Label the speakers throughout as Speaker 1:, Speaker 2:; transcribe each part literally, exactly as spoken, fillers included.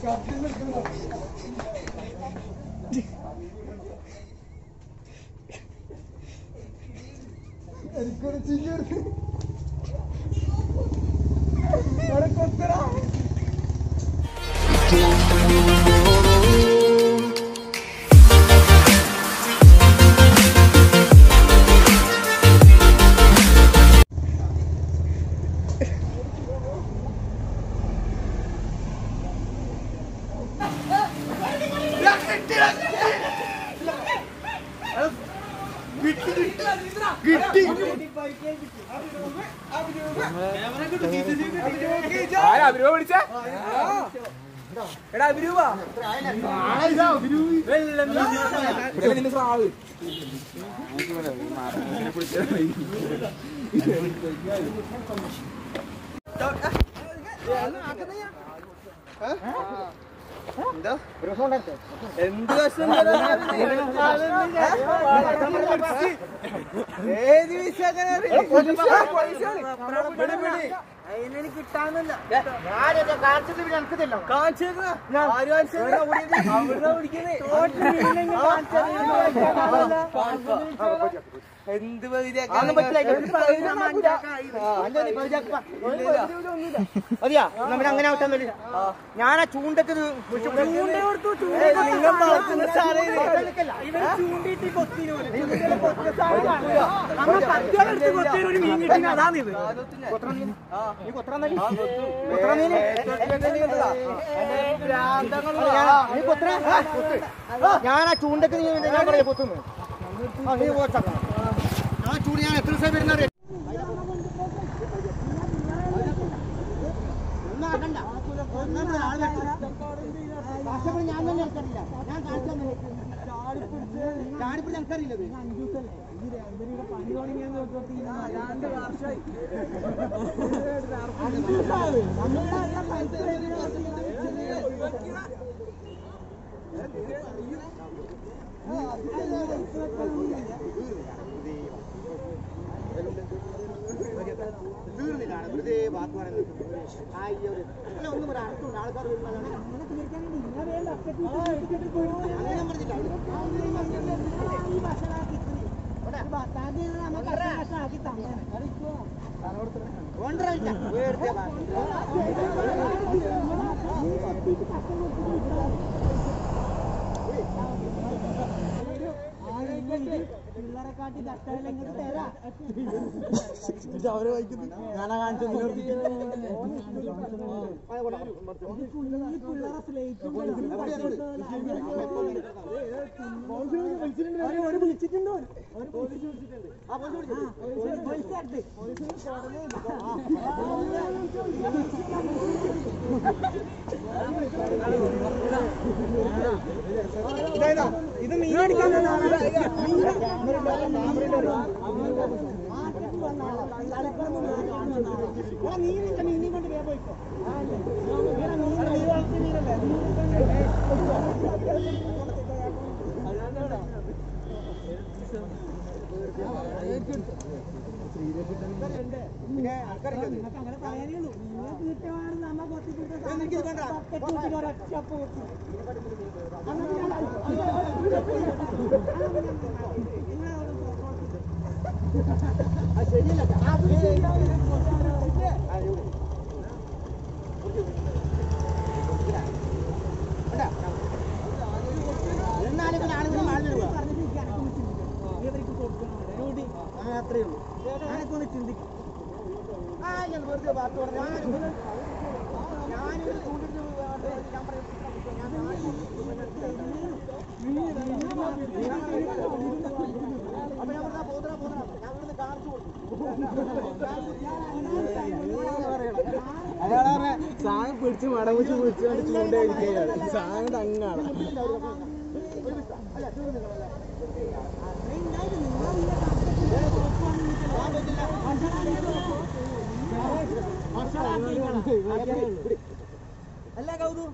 Speaker 1: എനിക്കൊരു ചിരിയെടുത്ത് അവിടെ കൊത്തറ എടാ അഭിരൂപാ നിന്റെ സ്രാവ് എന്താ എന്ത് വശം ഏത് അതിനെ കിട്ടാന്നില്ല എന്ത് മതിയാ നമ്മുടെ അങ്ങനെ ആവട്ടെ ഞാൻ ആ ചൂണ്ടക്ക് ഞാൻ ആ ചൂണ്ടക്ക് ഞാൻ പറയാ പൊത്തുന്നു നീ പോച്ചാക്കണം ആ ചൂട് ഞാൻ എത്ര ദിവസം വരുന്ന ഞാൻ തന്നെ എനിക്കറിയില്ല ഞാൻ ചാടിപ്പിടിച്ച് എനിക്കറിയില്ലത് പണി തുടങ്ങിയെന്ന് രണ്ട് വർഷമായി തീർന്നില്ല വെറുതെ വാക്ക് പറയുന്നത് ആ ഈ ഒരു അല്ല ഒന്നും ഒരു അർത്ഥമുണ്ട് ആൾക്കാർ അങ്ങനെ പറഞ്ഞില്ല പിള്ളേരെ കാട്ടി കഷ്ടമില്ല ഇങ്ങോട്ട് തരാ അവര് വായിക്കുന്നു ഞാനാ കാണിച്ചു പിള്ളേരെ സ്ലേറ്റും വിളിച്ചിട്ടുണ്ടോ ഇത് മീൻ അടിക്കാൻ മീനിന്റെ മീനിനെ കൊണ്ട് വേഗം പോയിക്കോ മീനല്ലേ നിങ്ങൾക്ക് അങ്ങനെ പറയാനേ ഉള്ളൂ നിങ്ങൾ തീർച്ചയായും നമ്മ അത്രേ ഉള്ളൂ ഞാനൊക്കെ ഒന്ന് ചിന്തിക്കും ആ ഞാൻ വെറുതെ വാർത്ത പറഞ്ഞു ഞാനൊരു ചൂണ്ടിട്ട് ഞാൻ പറയും അപ്പൊ ഞാൻ പറഞ്ഞാ പോതറ പോതറ ഞാൻ ഇവിടുന്ന് കാണിച്ചു കൊടുത്തു അയാളെ സാധനം പിടിച്ച് മടമിച്ച് പിടിച്ചുകൊണ്ട് ചൂണ്ടായിരിക്കുകയാണ് സാധനം അങ്ങാണ് അല്ല കൗതു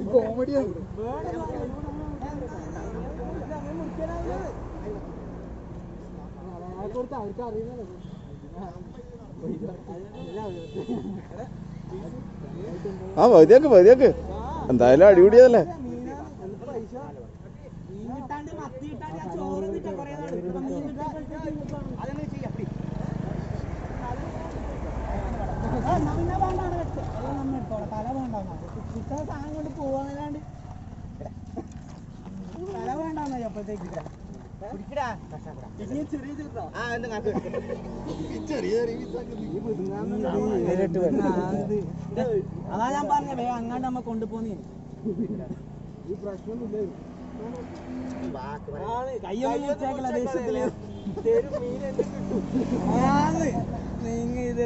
Speaker 1: കോമഡിയാണ്
Speaker 2: ആ മതിയാക്ക് മതിയാക്ക് എന്തായാലും അടിപൊളിയതല്ലേ.
Speaker 3: തല വേണ്ടാ സാധനം കൊണ്ട് പോവാന്നല്ലാണ്ട് തല വേണ്ടാന്ന അപ്പഴത്തേക്ക് അതാ ഞാൻ പറഞ്ഞ വേ അങ്ങാണ്ട് നമ്മ കൊണ്ടുപോന്നേ ഈ പ്രശ്നമൊന്നുമില്ല. കയ്യൊന്നും ഉച്ചയാക്കില്ല ദേശത്തില് നീങ്ങ ഇത്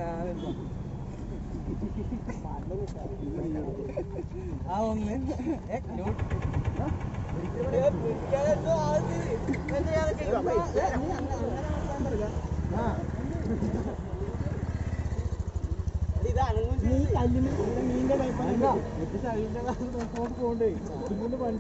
Speaker 3: ആ ഒന്ന് പോണ്ടേ വണ്ടി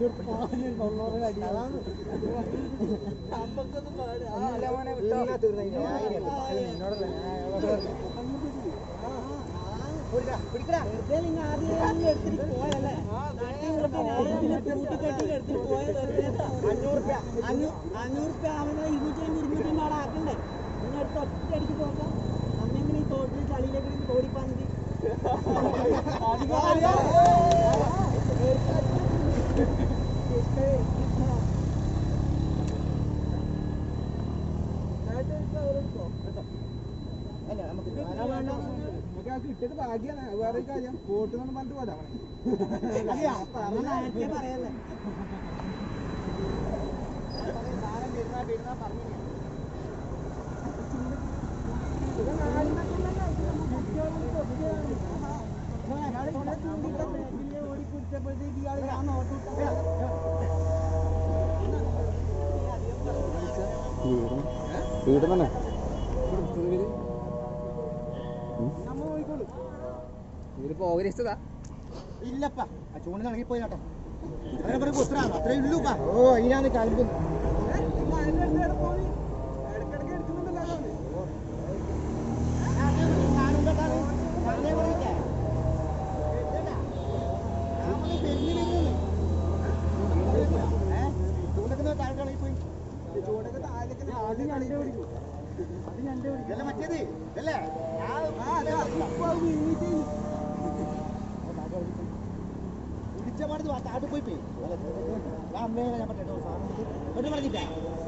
Speaker 3: അഞ്ഞൂറ് അവനെ ഇരുന്നൂറ്റി അമ്പത് ഇരുന്നൂറ്റി അമ്പത് അവിടെ ആക്കണ്ടേ നിങ്ങൾ അടുത്ത് ഒറ്റ അടിച്ച് പോക്കാം അന്നെങ്ങനെ ഈ തോട്ടിൽ ചളിയിലേക്ക് ഓടിപ്പാന്നത് കിട്ടിയത് ഭാഗ്യാണ്. വേറെ കാര്യം ബോട്ട് കൊണ്ട് പറഞ്ഞിട്ട് പോരാ പറയല്ലേ ഓടിപ്പിടിച്ചപ്പോഴത്തേക്ക് ഇയാൾ ഞാൻ
Speaker 2: വീട് തന്നെ
Speaker 3: നമ്മൾ നോക്കിക്കോളൂ.
Speaker 1: പോകരിച്ചതാ ഇല്ലപ്പാ ആ ചൂണ്ടിൽ ഇറങ്ങിപ്പോയി കേട്ടോ. അവരെ പറയും കുത്രാണ് അത്രേ ഉള്ളൂപ്പാ. ഓ അതിനാണ് കലമ്പും മറ്റേത് അല്ലേ ഇടിച്ച പാടത്ത് താട്ട് പോയി പോയി ഞാൻ അമ്മയെ ഞാൻ പറ്റോ സാധനം ഒരു പറഞ്ഞിട്ടാ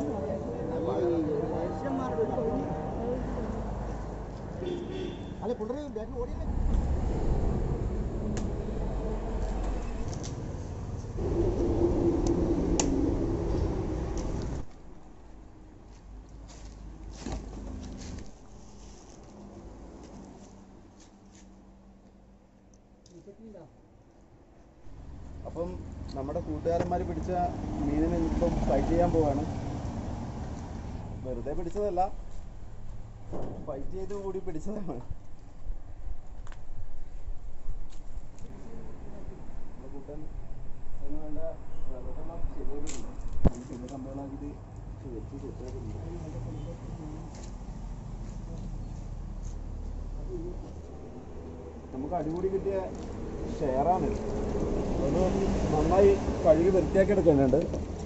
Speaker 1: അല്ലെ പിള്ളേർ ബാറ്റിൽ ഓടിയല്ലേ.
Speaker 2: അപ്പം നമ്മുടെ കൂട്ടുകാരന്മാർ പിടിച്ച മീനിനെ ഇപ്പം ഫൈറ്റ് ചെയ്യാൻ പോവാണ്. വെറുതെ പിടിച്ചതല്ല, ഫൈറ്റ് ചെയ്ത് കൂടി പിടിച്ചതാണ്. നമ്മുടെ കൂട്ടൻ അതിന് വേണ്ട വെള്ളമെല്ലാം ശരിയാക്കിയിട്ടുണ്ട്. ചില സംഭവങ്ങളാക്കിയിട്ട് വെച്ച് സെറ്റാക്കുന്നുണ്ട്. നമുക്ക് അടിപൊളി കിട്ടിയ ഷെയറാണ്. അത് നന്നായി കഴുകി വൃത്തിയാക്കി എടുക്കുന്നുണ്ട്.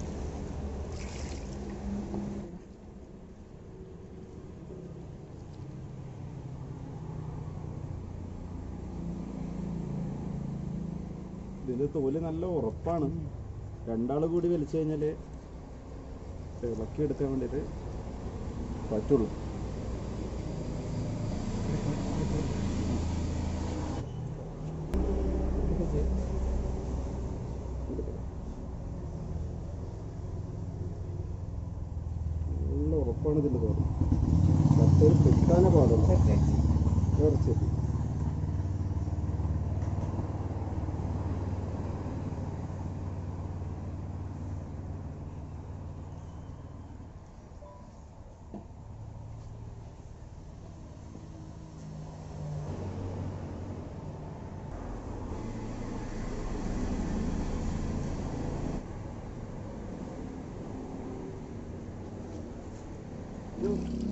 Speaker 2: ഇതിൻ്റെ തോല് നല്ല ഉറപ്പാണ്. രണ്ടാൾ കൂടി വലിച്ചു കഴിഞ്ഞാൽ ഇളക്കി എടുക്കാൻ വേണ്ടിയിട്ട് പറ്റുള്ളൂ. നല്ല ഉറപ്പാണ് ഇതിൻ്റെ തോല്. കത്തയിൽ പെട്ടാനേ പാടുള്ളൂ. ഇറച്ചി ഒരു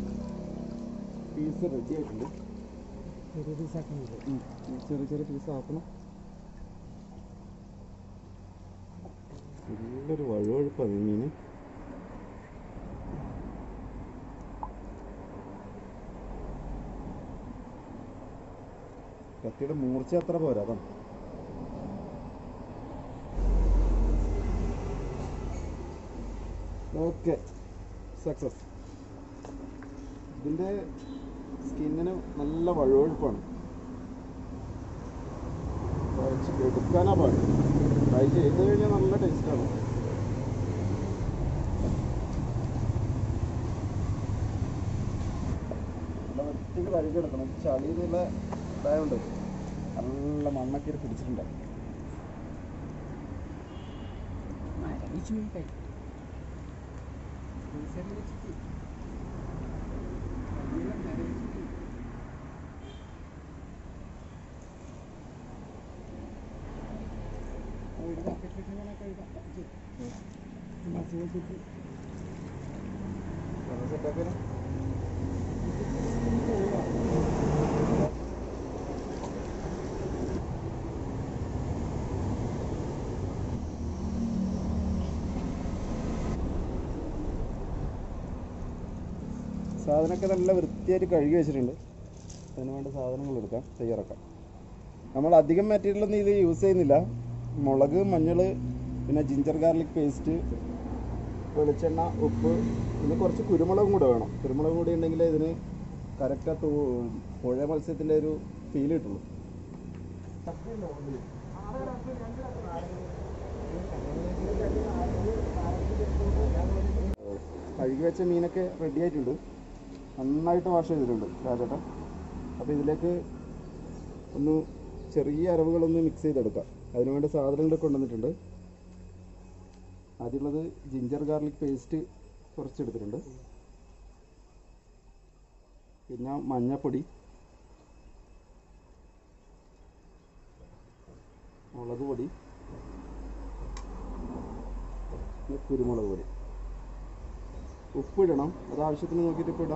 Speaker 2: പീസ് റെഡി ആയിട്ടുണ്ട്.
Speaker 3: ചെറിയ പീസാക്കുന്നത്
Speaker 2: ഉം. ഈ ചെറിയ ചെറിയ പീസ് ആക്കണം. നല്ലൊരു വഴുവഴുപ്പാണ് ഈ മീൻ. കത്തിയുടെ മൂർച്ച അത്ര പോരാ. അതാണ് ഓക്കെ, സക്സസ്. ഇതിൻ്റെ സ്കിന്നിന് നല്ല വഴുവഴുപ്പാണ്. എടുക്കാനാ പാട്. ഫ്രൈ ചെയ്ത് കഴിഞ്ഞാൽ നല്ല ടേസ്റ്റാണ്. നല്ല വൃത്തിക്ക് കഴുകിയെടുക്കണം. ചളി എന്നുള്ള ഇതായതുകൊണ്ട് നല്ല മണ്ണൊക്കെ പിടിച്ചിട്ടുണ്ടാവും. സെറ്റാക്കാനും സാധനമൊക്കെ നല്ല വൃത്തിയായിട്ട് കഴുകി വെച്ചിട്ടുണ്ട്. അതിന് വേണ്ട സാധനങ്ങൾ എടുക്കാം, തയ്യാറാക്കാം. നമ്മൾ അധികം മെറ്റീരിയലൊന്നും ഇത് യൂസ് ചെയ്യുന്നില്ല. മുളക്, മഞ്ഞൾ, പിന്നെ ജിഞ്ചർ ഗാർലിക് പേസ്റ്റ്, വെളിച്ചെണ്ണ, ഉപ്പ്, പിന്നെ കുറച്ച് കുരുമുളകും കൂടെ വേണം. കുരുമുളകും കൂടി ഉണ്ടെങ്കിൽ ഇതിന് കറക്റ്റ് തൂ പുഴ മത്സ്യത്തിൻ്റെ ഒരു ഫീൽ കിട്ടുള്ളൂ. കഴുകി വെച്ച മീനൊക്കെ റെഡി ആയിട്ടുണ്ട്. നന്നായിട്ട് വാഷ് ചെയ്തിട്ടുണ്ട് രാജേട്ടൻ. അപ്പോൾ ഇതിലേക്ക് ഒന്ന് ചെറിയ അരവുകളൊന്ന് മിക്സ് ചെയ്തെടുക്കാം. അതിനുവേണ്ട സാധനങ്ങളൊക്കെ കൊണ്ടുവന്നിട്ടുണ്ട്. ആദ്യമുള്ളത് ജിഞ്ചർ ഗാർലിക് പേസ്റ്റ് കുറച്ചെടുത്തിട്ടുണ്ട്. പിന്നെ മഞ്ഞൾപ്പൊടി, മുളക് പൊടി, കുരുമുളക് പൊടി, ഉപ്പിടണം. അത് ആവശ്യത്തിന് നോക്കിയിട്ട് ഉപ്പിടാം.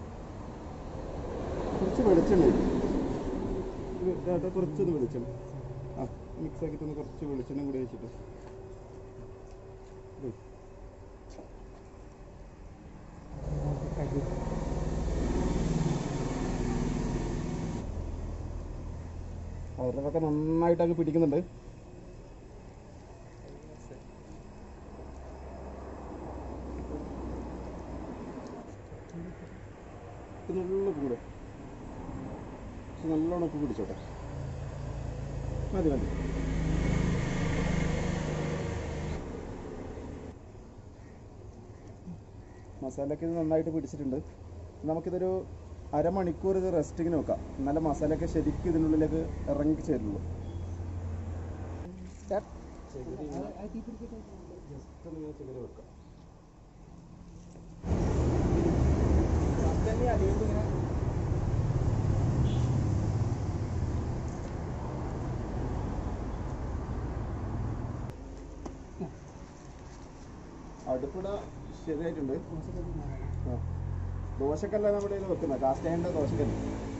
Speaker 2: കുറച്ച് വെളിച്ചെണ്ണ ഇട്ടാട്ടെ, കുറച്ചൊന്ന് വെളിച്ചെണ്ണ ആ മിക്സ് ആക്കിയിട്ടൊന്ന് കുറച്ച് വെളിച്ചെണ്ണ കൂടി വെച്ചിട്ട് അവരുടെയൊക്കെ നന്നായിട്ടൊക്കെ പിടിക്കുന്നുണ്ട്. നല്ല കൂടെ നല്ലോണം ഉപ്പ് പിടിച്ചോട്ടെ. മതി മതി. മസാലയൊക്കെ ഇത് നന്നായിട്ട് പിടിച്ചിട്ടുണ്ട്. നമുക്കിതൊരു അരമണിക്കൂർ ഇത് റെസ്റ്റിങ്ങിന് വെക്കാം. എന്നാലും മസാലയൊക്കെ ശരിക്കും ഇതിനുള്ളിലേക്ക് ഇറങ്ങി ചേരുള്ളൂ. ജസ്റ്റ് ഒന്ന് ചെറിയ വെക്കാം. അടുപ്പിട ശരിയായിട്ടുണ്ട്. ആ ദോശക്കല്ല നമ്മുടെ കയ്യിൽ വെക്കുന്നത്, കാസ്റ്റ് അയണിൻ്റെ ദോശക്കല്ല.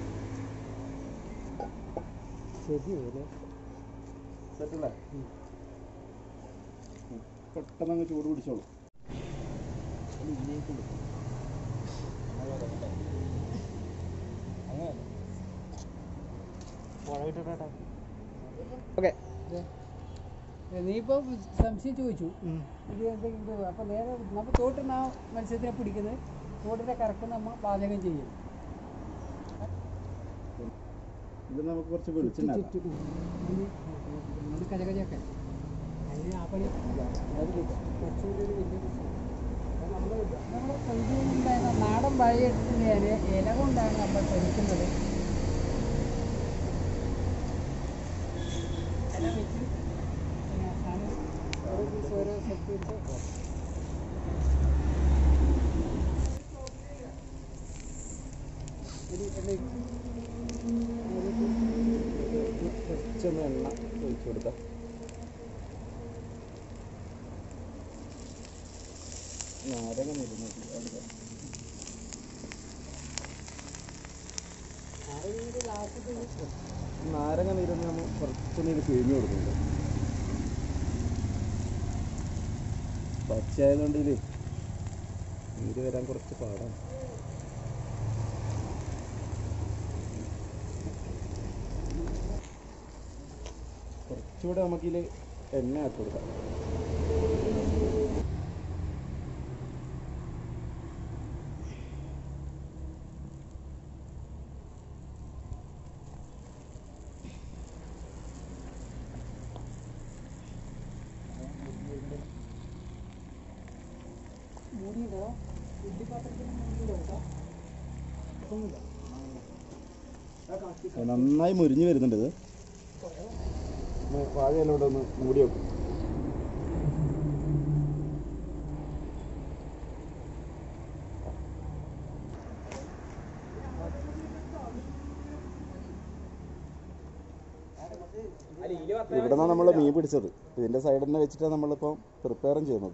Speaker 2: സെറ്റല്ലേ? പെട്ടെന്ന് അങ്ങ് ചൂട് പിടിച്ചോളൂ.
Speaker 3: ഓക്കെ, നീ ഇപ്പോൾ സംശയം ചോദിച്ചു ഇത് എന്തെങ്കിലും. അപ്പോൾ നേരെ നമ്മൾ തോട്ടിന് ആ മത്സ്യത്തിനെ പിടിക്കുന്നത് തോട്ടിൻ്റെ കറക്ക് നമ്മൾ പാചകം ചെയ്യും.
Speaker 2: ഇത് നമുക്ക് കുറച്ച് വെളിച്ചെണ്ണ
Speaker 3: കജകജയൊക്കെ അതിന് ആ പണി കുറച്ചുകൂടി ഒരു വലിയ നമ്മൾ കൊണ്ടുണ്ടായിരുന്ന നാടൻ വാഴയെടുത്തിൻ്റെ ഇല കൊണ്ടാണ് നമ്മൾ പൊരിക്കുന്നത്. ഇല വെച്ച് പിന്നെ സാധനം ഓരോ പീസ് ഓരോ സെറ്റ് വെച്ച്
Speaker 2: കുറച്ചൊന്ന് എണ്ണ ഒഴിച്ചു കൊടുക്കാം. നാരങ്ങ നിരുന്നത് നാരങ്ങ നീരൊന്ന് നമ്മൾ കുറച്ച് നീര് പിഴിഞ്ഞു കൊടുക്കുന്നുണ്ട്. പച്ചയായതുകൊണ്ട് ഇതിൽ നീര് വരാൻ കുറച്ച് പാടാണ്. കുറച്ചുകൂടെ നമുക്കിതിൽ എണ്ണ ആക്കി കൊടുക്കാം. നന്നായി മുരിഞ്ഞ് വരുന്നുണ്ട് ഇത്. വാഴയിലോട്ട് ഒന്ന് മൂടി വെക്കും. ഇവിടെ നിന്നാണ് നമ്മൾ മീൻ പിടിച്ചത്. ഇതിൻ്റെ സൈഡിൽ തന്നെ വെച്ചിട്ടാണ് നമ്മളിപ്പോൾ പ്രിപ്പയറും ചെയ്യുന്നത്.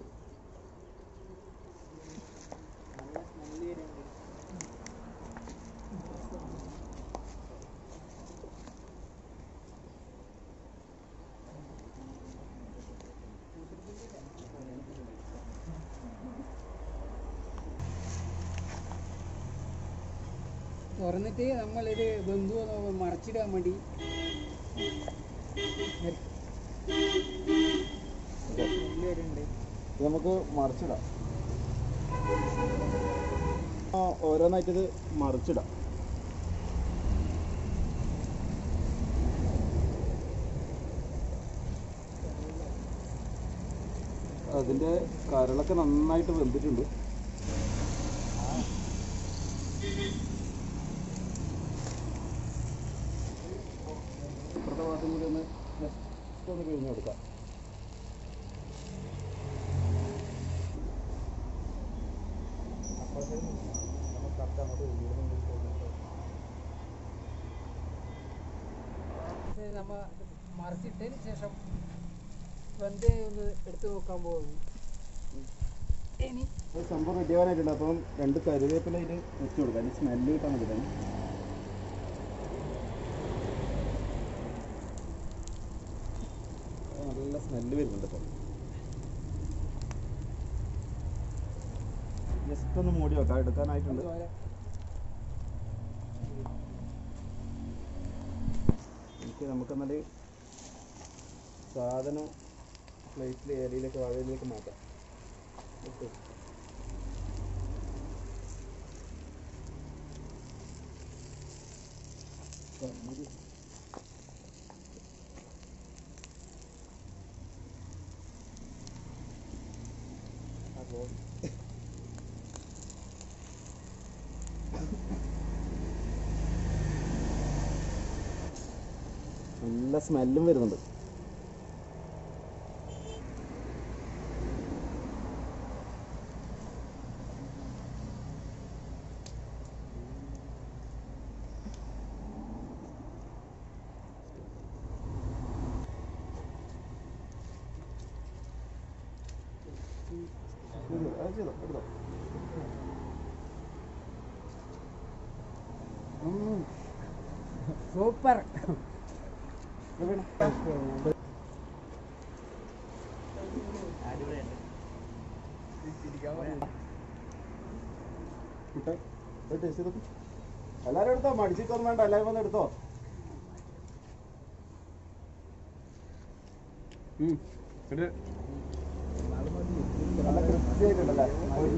Speaker 3: തുറന്നിട്ട് നമ്മളിത് ബന്ധു മറച്ചിടാൻ വേണ്ടി
Speaker 2: നമുക്ക് മറിച്ചിടാം. ഓരോന്നായിട്ടിത് മറിച്ചിടാം. അതിൻ്റെ കരളൊക്കെ നന്നായിട്ട് വെന്തിട്ടുണ്ട്. ഇപ്പുറത്തെ ഭാഗത്തും കൂടി ഒന്ന് ജസ്റ്റ് ഒന്ന് പിഴിഞ്ഞ് കൊടുക്കാം.
Speaker 3: നമ്മ മറിച്ചിട്ടതിന് ശേഷം വെന്ത് ഒന്ന് എടുത്തു നോക്കാൻ പോകുന്നു. ഇനി
Speaker 2: സംഭവം റെഡിയാവാനായിട്ടുണ്ട്. അപ്പം രണ്ട് കരുവേപ്പില അതിൽ വെച്ച് കൊടുക്കാം. അതിന് സ്മെല്ല് കിട്ടാൻ വേണ്ടിയിട്ടാണ്. നല്ല സ്മെല്ല് വരുന്നുണ്ട്. ഇപ്പം ജസ്റ്റ് ഒന്ന് മൂടി വെക്കാം. എടുക്കാനായിട്ടുണ്ട്. എനിക്ക് നമുക്കെന്നാൽ സാധനം പ്ലേറ്റിൽ ഏരിയയിലേക്ക് വാഴയിലേക്ക് മാറ്റാം. ഓക്കെ. അപ്പോൾ നല്ല സ്മെല്ലും വരുന്നുണ്ട്.
Speaker 3: സൂപ്പർ.
Speaker 2: എല്ലാരും എടുത്തോ, മടിച്ചിട്ടൊന്നും വേണ്ട. എല്ലാവരും വന്ന് എടുത്തോ. നല്ല കൃത്യമായിട്ടുണ്ടല്ലേ?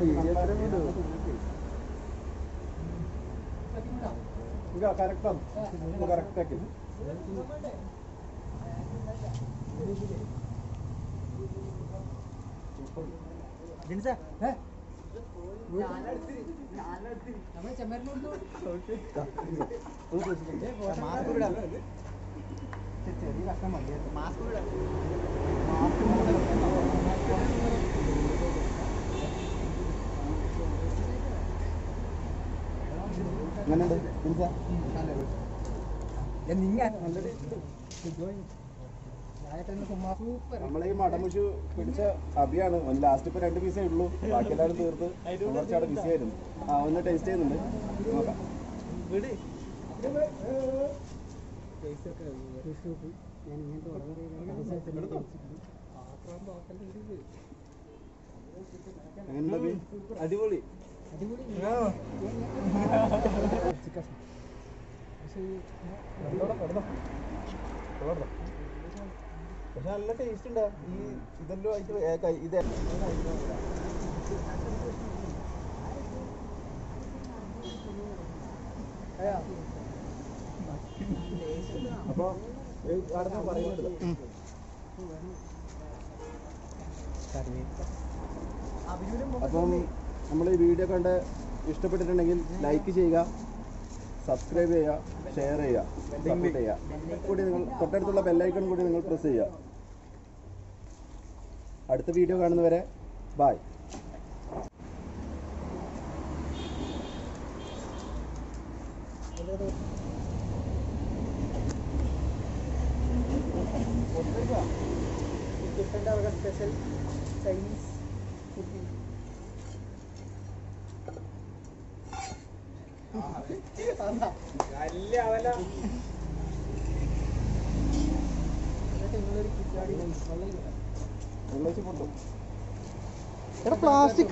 Speaker 2: കറക്റ്റാണ്. കറക്റ്റാക്കി
Speaker 3: നമ്മൾ ചെമ്മരിനോട്
Speaker 1: ചെറിയ കഷ്ടം മതി. മാസ്ക്
Speaker 2: നമ്മളെ ഈ മടമുഷു പിടിച്ച അഭിയാണ്. ലാസ്റ്റ് ഇപ്പൊ രണ്ട് പീസേ ഉള്ളൂ. ബാക്കി എല്ലാവരും തീർത്ത് കുറച്ചവിടെ ബിസി ആയിരുന്നു. ആ ഒന്ന് ടേസ്റ്റ് ചെയ്യുന്നുണ്ട്. നോക്കാം.
Speaker 3: ഞാൻ ഇങ്ങനത്തെ
Speaker 2: എങ്ങനെയുണ്ട് അടിപൊളി
Speaker 3: അടിപൊളി
Speaker 2: പക്ഷെ നല്ല ടേസ്റ്റ് ഉണ്ട് ഈ ഇതെല്ലാം ആയിട്ട് ഇത് അപ്പൊ അവിടെ പറയുന്നുണ്ട് അപ്പം നമ്മൾ ഈ വീഡിയോ കണ്ട് ഇഷ്ടപ്പെട്ടിട്ടുണ്ടെങ്കിൽ ലൈക്ക് ചെയ്യുക, സബ്സ്ക്രൈബ് ചെയ്യുക, ഷെയർ ചെയ്യുക, സപ്പോർട്ട് ചെയ്യുക. കൂടി നിങ്ങൾ തൊട്ടടുത്തുള്ള ബെല്ലൈക്കൺ കൂടി നിങ്ങൾ പ്രസ് ചെയ്യുക. അടുത്ത വീഡിയോ കാണുന്നവരെ bye.
Speaker 3: Special Chinese cooking
Speaker 1: plastic